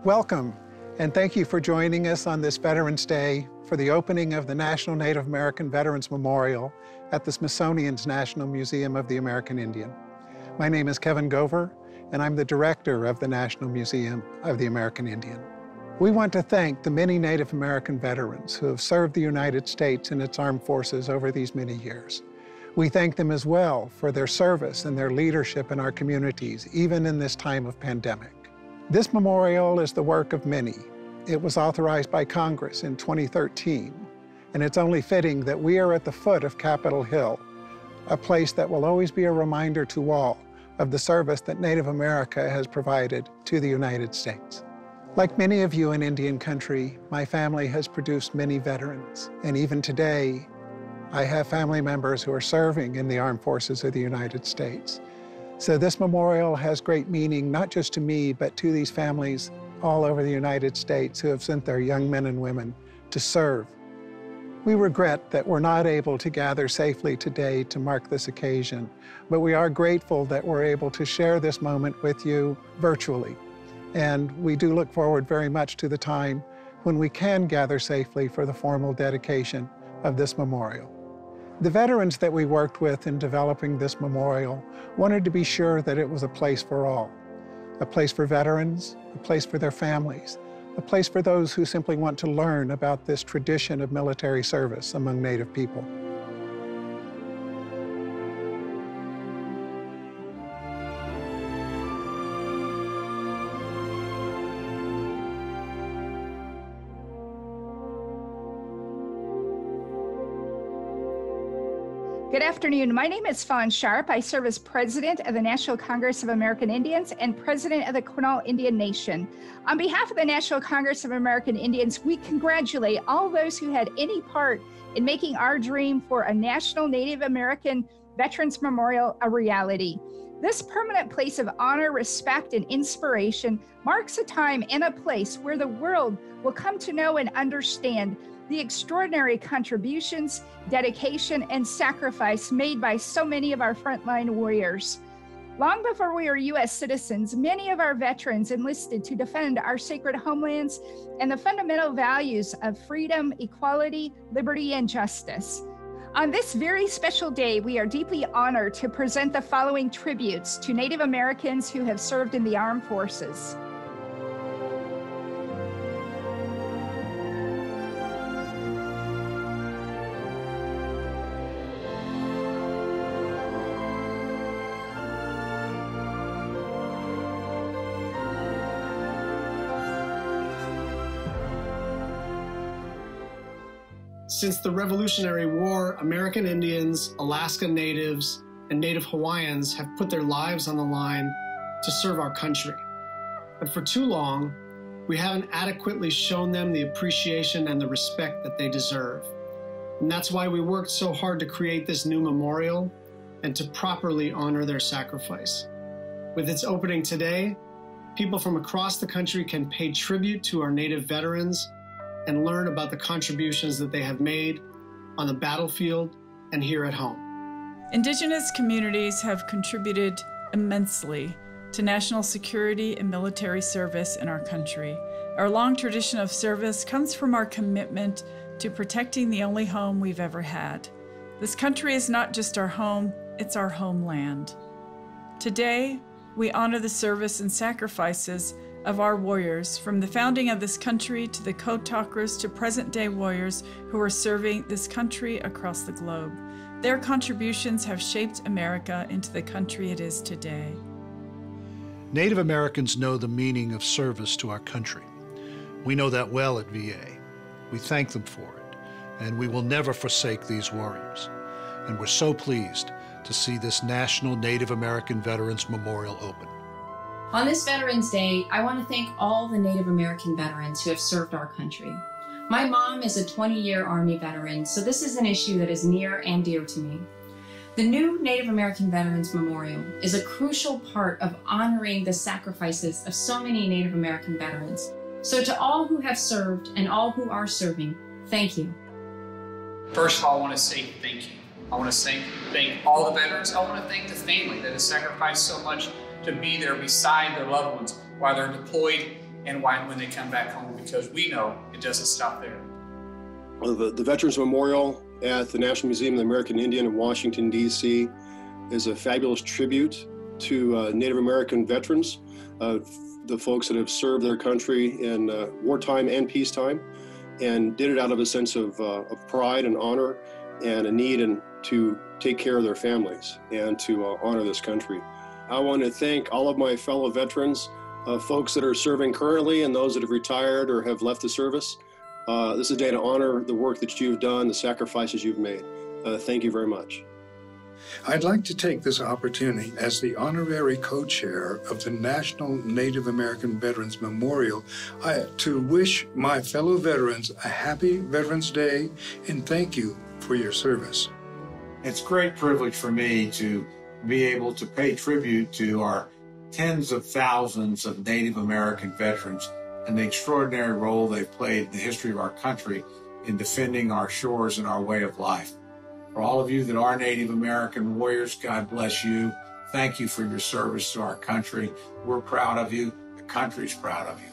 Welcome, and thank you for joining us on this Veterans Day for the opening of the National Native American Veterans Memorial at the Smithsonian's National Museum of the American Indian. My name is Kevin Gover, and I'm the director of the National Museum of the American Indian. We want to thank the many Native American veterans who have served the United States and its armed forces over these many years. We thank them as well for their service and their leadership in our communities, even in this time of pandemic. This memorial is the work of many. It was authorized by Congress in 2013, and it's only fitting that we are at the foot of Capitol Hill, a place that will always be a reminder to all of the service that Native America has provided to the United States. Like many of you in Indian country, my family has produced many veterans, and even today, I have family members who are serving in the armed forces of the United States. So this memorial has great meaning, not just to me, but to these families all over the United States who have sent their young men and women to serve. We regret that we're not able to gather safely today to mark this occasion, but we are grateful that we're able to share this moment with you virtually. And we do look forward very much to the time when we can gather safely for the formal dedication of this memorial. The veterans that we worked with in developing this memorial wanted to be sure that it was a place for all. A place for veterans, a place for their families, a place for those who simply want to learn about this tradition of military service among Native people. Good afternoon. My name is Fawn Sharp. I serve as president of the National Congress of American Indians and president of the Quinault Indian Nation. On behalf of the National Congress of American Indians, we congratulate all those who had any part in making our dream for a National Native American Veterans Memorial a reality. This permanent place of honor, respect, and inspiration marks a time and a place where the world will come to know and understand the extraordinary contributions, dedication, and sacrifice made by so many of our frontline warriors. Long before we were U.S. citizens, many of our veterans enlisted to defend our sacred homelands and the fundamental values of freedom, equality, liberty, and justice. On this very special day, we are deeply honored to present the following tributes to Native Americans who have served in the armed forces. Since the Revolutionary War, American Indians, Alaska Natives, and Native Hawaiians have put their lives on the line to serve our country. But for too long, we haven't adequately shown them the appreciation and the respect that they deserve. And that's why we worked so hard to create this new memorial and to properly honor their sacrifice. With its opening today, people from across the country can pay tribute to our Native veterans and learn about the contributions that they have made on the battlefield and here at home. Indigenous communities have contributed immensely to national security and military service in our country. Our long tradition of service comes from our commitment to protecting the only home we've ever had. This country is not just our home, it's our homeland. Today, we honor the service and sacrifices of our warriors, from the founding of this country to the code talkers to present-day warriors who are serving this country across the globe. Their contributions have shaped America into the country it is today. Native Americans know the meaning of service to our country. We know that well at VA. We thank them for it, and we will never forsake these warriors. And we're so pleased to see this National Native American Veterans Memorial open. On this Veterans Day, I want to thank all the Native American veterans who have served our country. My mom is a 20-year Army veteran, so this is an issue that is near and dear to me. The new Native American Veterans Memorial is a crucial part of honoring the sacrifices of so many Native American veterans. So to all who have served and all who are serving, thank you. First of all, I want to say thank you. I want to thank all the veterans. I want to thank the family that has sacrificed so much to be there beside their loved ones while they're deployed and why when they come back home, because we know it doesn't stop there. Well, the Veterans Memorial at the National Museum of the American Indian in Washington, D.C. is a fabulous tribute to Native American veterans, the folks that have served their country in wartime and peacetime, and did it out of a sense of pride and honor and a need to take care of their families and to honor this country. I want to thank all of my fellow veterans, folks that are serving currently and those that have retired or have left the service. This is a day to honor the work that you've done, the sacrifices you've made. Thank you very much. I'd like to take this opportunity as the honorary co-chair of the National Native American Veterans Memorial to wish my fellow veterans a happy Veterans Day and thank you for your service. It's a great privilege for me to be able to pay tribute to our tens of thousands of Native American veterans and the extraordinary role they've played in the history of our country in defending our shores and our way of life. For all of you that are Native American warriors, God bless you. Thank you for your service to our country. We're proud of you. The country's proud of you.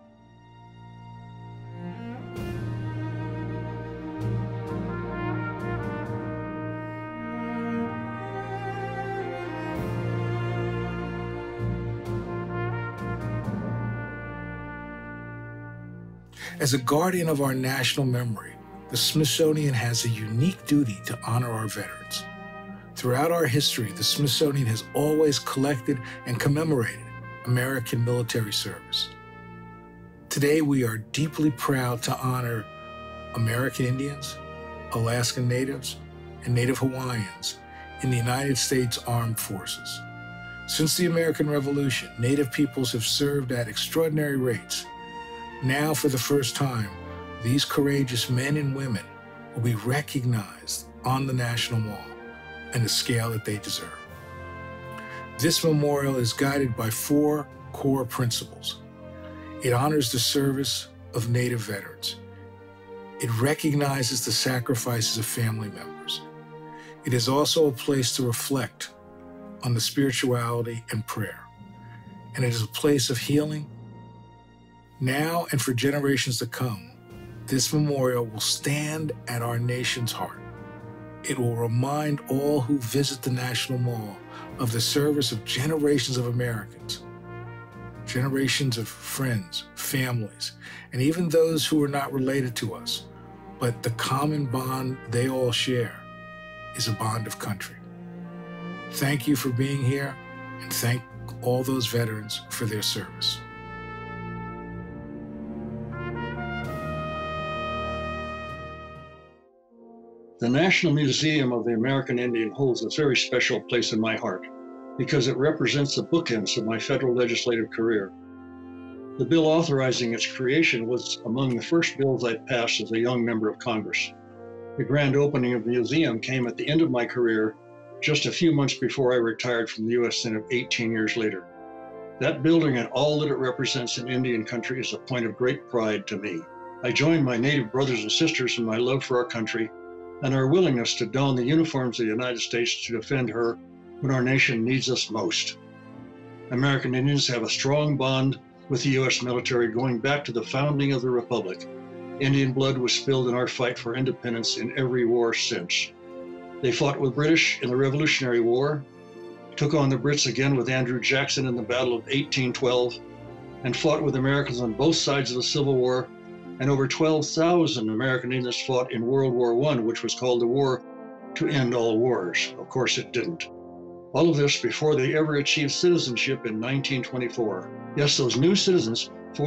As a guardian of our national memory, the Smithsonian has a unique duty to honor our veterans. Throughout our history, the Smithsonian has always collected and commemorated American military service. Today, we are deeply proud to honor American Indians, Alaskan Natives, and Native Hawaiians in the United States Armed Forces. Since the American Revolution, Native peoples have served at extraordinary rates. Now, for the first time, these courageous men and women will be recognized on the National Mall and the scale that they deserve. This memorial is guided by 4 core principles. It honors the service of Native veterans. It recognizes the sacrifices of family members. It is also a place to reflect on the spirituality and prayer. And it is a place of healing. Now and for generations to come, this memorial will stand at our nation's heart. It will remind all who visit the National Mall of the service of generations of Americans, generations of friends, families, and even those who are not related to us. But the common bond they all share is a bond of country. Thank you for being here, and thank all those veterans for their service. The National Museum of the American Indian holds a very special place in my heart because it represents the bookends of my federal legislative career. The bill authorizing its creation was among the first bills I passed as a young member of Congress. The grand opening of the museum came at the end of my career, just a few months before I retired from the U.S. Senate 18 years later. That building and all that it represents in Indian country is a point of great pride to me. I join my Native brothers and sisters in my love for our country and our willingness to don the uniforms of the United States to defend her when our nation needs us most. American Indians have a strong bond with the U.S. military going back to the founding of the Republic. Indian blood was spilled in our fight for independence in every war since. They fought with British in the Revolutionary War, took on the Brits again with Andrew Jackson in the Battle of 1812, and fought with Americans on both sides of the Civil War, and over 12,000 American Indians fought in World War I, which was called the War to End All Wars. Of course, it didn't. All of this before they ever achieved citizenship in 1924. Yes, those new citizens,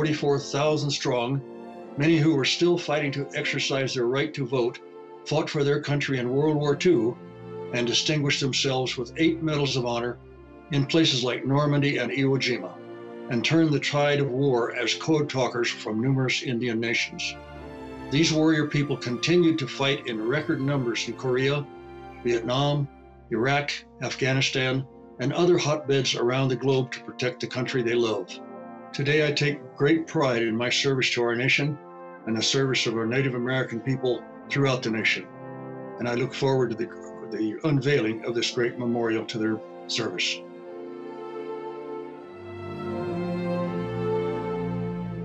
44,000 strong, many who were still fighting to exercise their right to vote, fought for their country in World War II and distinguished themselves with 8 medals of honor in places like Normandy and Iwo Jima, and turned the tide of war as code talkers from numerous Indian nations. These warrior people continued to fight in record numbers in Korea, Vietnam, Iraq, Afghanistan, and other hotbeds around the globe to protect the country they love. Today, I take great pride in my service to our nation and the service of our Native American people throughout the nation. And I look forward to the unveiling of this great memorial to their service.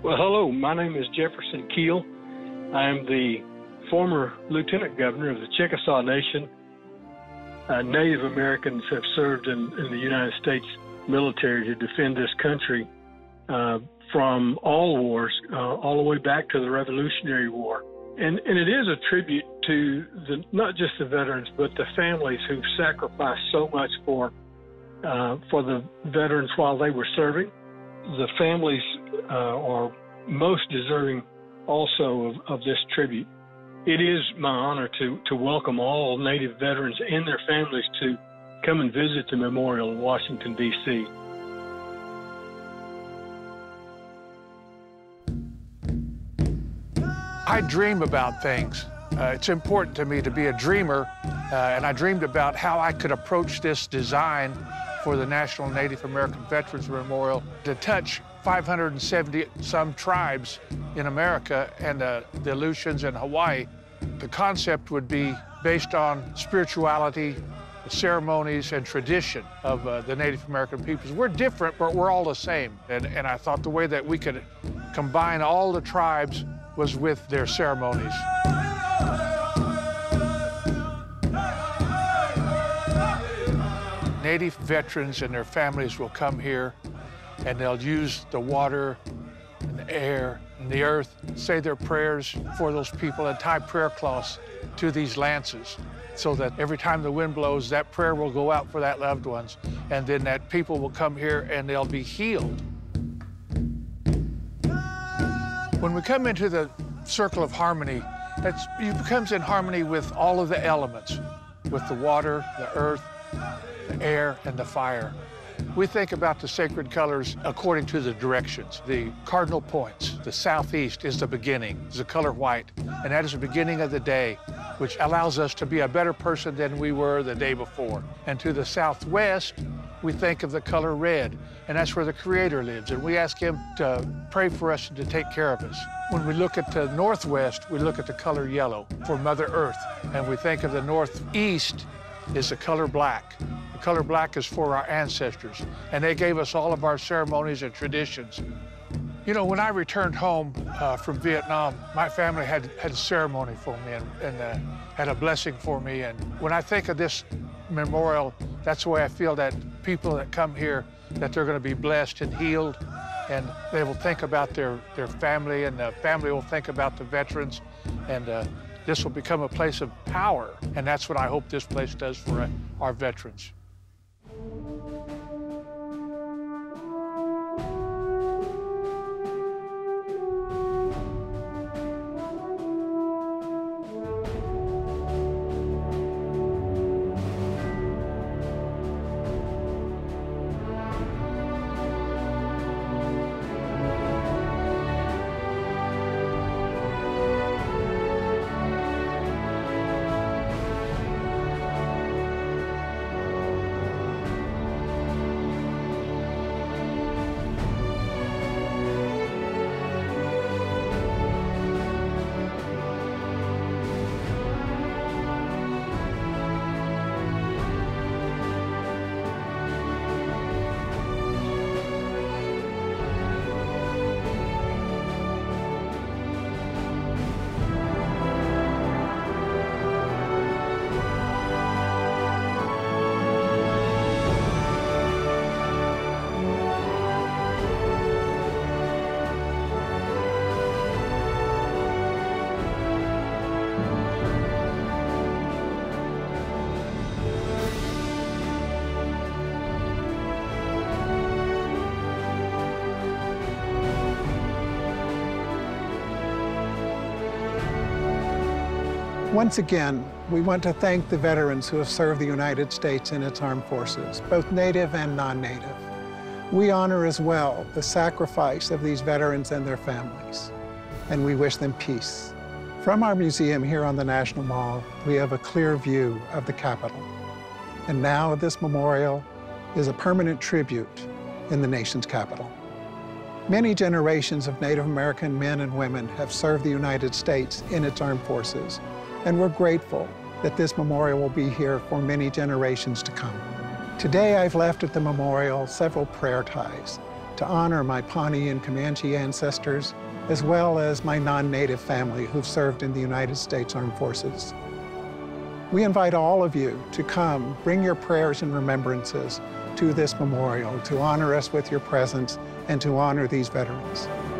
Well, hello, my name is Jefferson Keel. I am the former Lieutenant Governor of the Chickasaw Nation. Native Americans have served in the United States military to defend this country from all wars, all the way back to the Revolutionary War. And it is a tribute to not just the veterans, but the families who've sacrificed so much for the veterans while they were serving. The families are most deserving also of this tribute. It is my honor to welcome all Native veterans and their families to come and visit the memorial in Washington, D.C. I dream about things. It's important to me to be a dreamer, and I dreamed about how I could approach this design for the National Native American Veterans Memorial to touch 570-some tribes in America and the Aleutians and Hawaii. The concept would be based on spirituality, ceremonies, and tradition of the Native American peoples. We're different, but we're all the same. And I thought the way that we could combine all the tribes was with their ceremonies. Native veterans and their families will come here and they'll use the water and the air and the earth, say their prayers for those people and tie prayer cloths to these lances so that every time the wind blows, that prayer will go out for that loved ones, and then that people will come here and they'll be healed. When we come into the circle of harmony, it becomes in harmony with all of the elements, with the water, the earth, the air, and the fire. We think about the sacred colors according to the directions. The cardinal points, the southeast is the beginning, is the color white, and that is the beginning of the day, which allows us to be a better person than we were the day before. And to the southwest, we think of the color red, and that's where the Creator lives, and we ask Him to pray for us and to take care of us. When we look at the northwest, we look at the color yellow for Mother Earth, and we think of the northeast is the color black. The color black is for our ancestors, and they gave us all of our ceremonies and traditions. You know, when I returned home from Vietnam, my family had a ceremony for me and had a blessing for me. And when I think of this memorial, that's the way I feel that people that come here, that they're going to be blessed and healed, and they will think about their family, and the family will think about the veterans, and this will become a place of power. And that's what I hope this place does for our veterans. Once again, we want to thank the veterans who have served the United States in its armed forces, both Native and non-Native. We honor as well the sacrifice of these veterans and their families, and we wish them peace. From our museum here on the National Mall, we have a clear view of the Capitol. And now this memorial is a permanent tribute in the nation's capital. Many generations of Native American men and women have served the United States in its armed forces, and we're grateful that this memorial will be here for many generations to come. Today, I've left at the memorial several prayer ties, to honor my Pawnee and Comanche ancestors, as well as my non-native family who've served in the United States Armed Forces. We invite all of you to come, bring your prayers and remembrances to this memorial, to honor us with your presence and to honor these veterans.